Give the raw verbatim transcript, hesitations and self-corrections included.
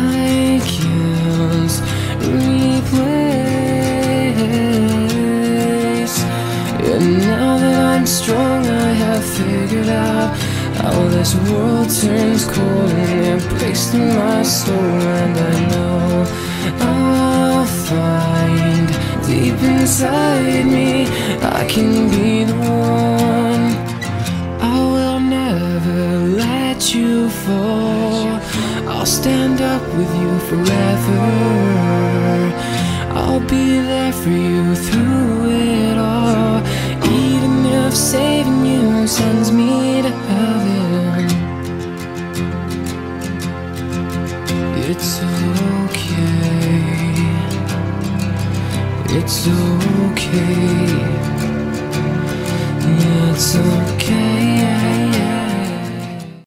I can't replace. And now that I'm strong, I have figured out how this world turns cold and it breaks through my soul. And I know I'll find deep inside me I can be the one. I will never let you fall. I'll stand up with you forever. I'll be there for you through it all, even if saving you sends me to heaven. It's okay. It's okay. It's okay.